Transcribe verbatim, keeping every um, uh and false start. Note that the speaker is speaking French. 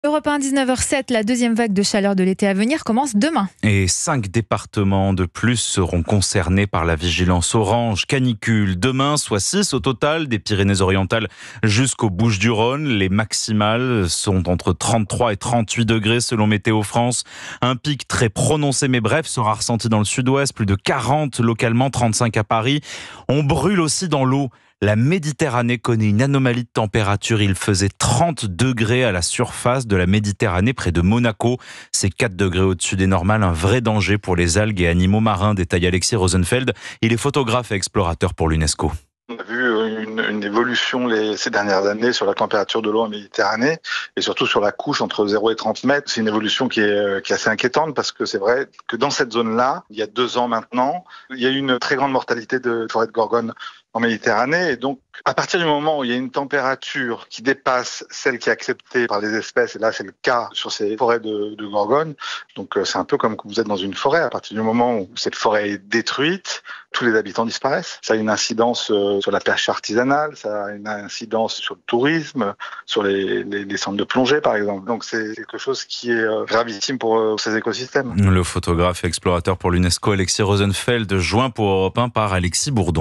Europe un, dix-neuf heures sept, la deuxième vague de chaleur de l'été à venir commence demain. Et cinq départements de plus seront concernés par la vigilance orange canicule. Demain, soit six au total, des Pyrénées-Orientales jusqu'aux Bouches-du-Rhône. Les maximales sont entre trente-trois et trente-huit degrés selon Météo France. Un pic très prononcé mais bref sera ressenti dans le sud-ouest, plus de quarante localement, trente-cinq à Paris. On brûle aussi dans l'eau. La Méditerranée connaît une anomalie de température. Il faisait trente degrés à la surface de la Méditerranée près de Monaco. C'est quatre degrés au-dessus des normales, un vrai danger pour les algues et animaux marins, détaille Alexis Rosenfeld. Il est photographe et explorateur pour l'UNESCO. On a vu une, une évolution les, ces dernières années sur la température de l'eau en Méditerranée et surtout sur la couche entre zéro et trente mètres. C'est une évolution qui est, qui est assez inquiétante parce que c'est vrai que dans cette zone-là, il y a deux ans maintenant, il y a eu une très grande mortalité de forêt de gorgone en Méditerranée. Et donc, à partir du moment où il y a une température qui dépasse celle qui est acceptée par les espèces, et là c'est le cas sur ces forêts de, de gorgone, donc c'est un peu comme que vous êtes dans une forêt. À partir du moment où cette forêt est détruite, tous les habitants disparaissent. Ça a une incidence sur la pêche artisanale, ça a une incidence sur le tourisme, sur les, les, les centres de plongée par exemple. Donc c'est quelque chose qui est gravissime pour ces écosystèmes. Le photographe et explorateur pour l'UNESCO Alexis Rosenfeld, joint pour Europe un par Alexis Bourdon.